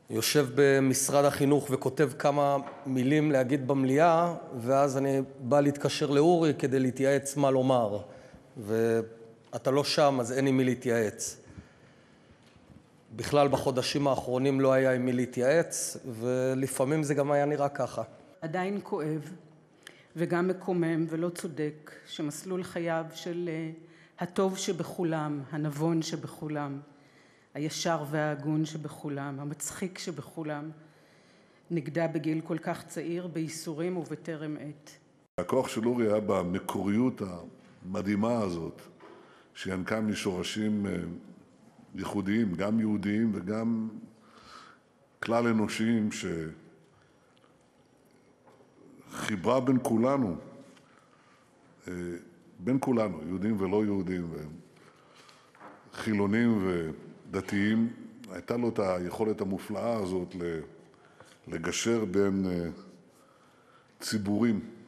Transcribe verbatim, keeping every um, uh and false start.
יושב במשרד החינוך וכותב כמה מילים להגיד במליאה, ואז אני בא להתקשר לאורי כדי להתייעץ מה לומר. ואתה לא שם, אז אין עם מי להתייעץ. בכלל בחודשים האחרונים לא היה עם מי להתייעץ, ולפעמים זה גם היה נראה ככה. עדיין כואב וגם מקומם ולא צודק שמסלול חייו של הטוב שבכולם, הנבון שבכולם, הישר וההגון שבכולם, המצחיק שבכולם, נגדע בגיל כל כך צעיר, בייסורים ובטרם עת. הכוח של אורי היה במקוריות המדהימה הזאת, שינקה משורשים ייחודיים, גם יהודיים וגם כלל אנושיים, שחיברה בין כולנו, בין כולנו, יהודים ולא יהודים, חילונים ודתיים. הייתה לו את היכולת המופלאה הזאת לגשר בין ציבורים.